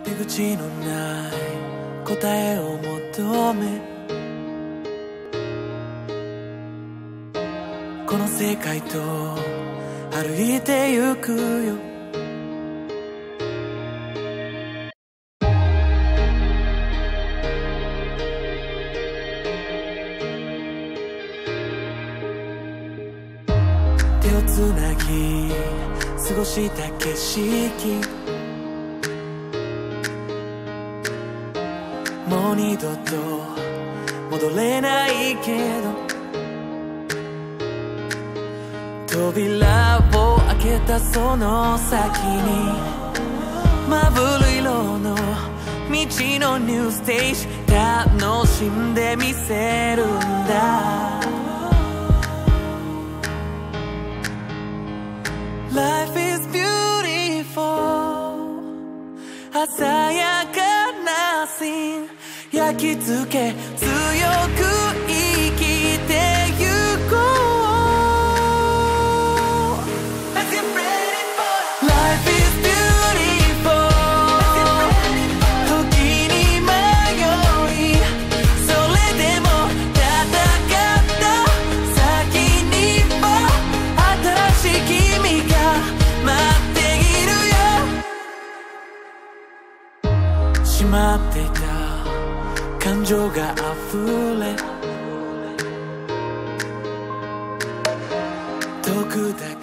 出口のない答えを求め、この世界と歩いてゆくよ。手をつなぎ過ごした景色、もう二度と戻れないけど、扉を開けたその先にまぶる色の道のニューステージ、楽しんでみせるんだ。 Life is beautiful、 鮮やかなシーン焼き付け強く生きてゆこう。 Life is beautiful、 時に迷いそれでも戦った先には新しい君が待っているよ。しまっていた感情が溢れ、毒だけ